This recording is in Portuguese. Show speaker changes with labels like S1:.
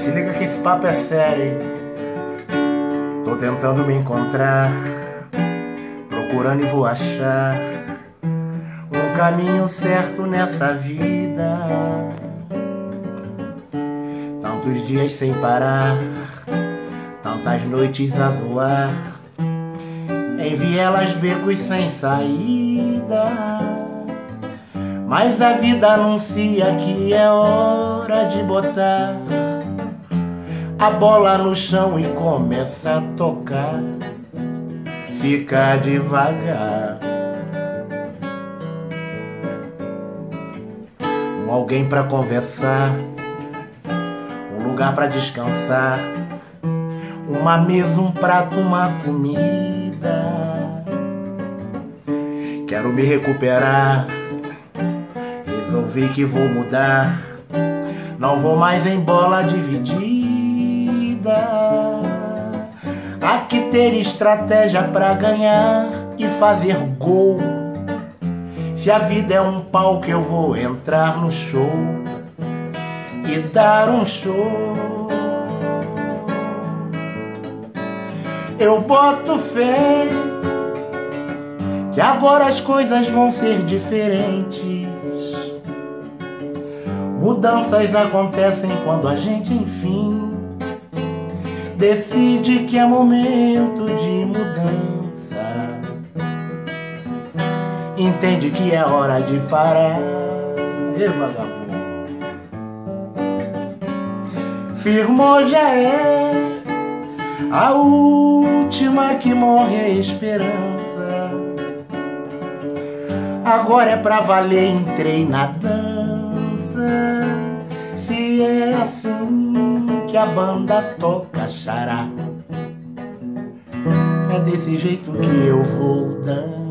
S1: Se liga que esse papo é sério. Tô tentando me encontrar, procurando e vou achar um caminho certo nessa vida. Tantos dias sem parar, tantas noites a zoar, em vielas, becos sem saída. Mas a vida anuncia que é hora de botar a bola no chão e começa a tocar. Fica devagar. Alguém pra conversar, um lugar pra descansar, uma mesa, um prato, uma comida. Quero me recuperar, resolvi que vou mudar, não vou mais em bola dividida. Há que ter estratégia pra ganhar e fazer gol. Se a vida é um palco, eu vou entrar no show e dar um show. Eu boto fé que agora as coisas vão ser diferentes. Mudanças acontecem quando a gente, enfim, decide que é momento de mudança. Entende que é hora de parar. E vagabundo, firmou já é a última que morre a esperança. Agora é pra valer, entrei na dança. Se é assim que a banda toca xará, é desse jeito que eu vou dançar.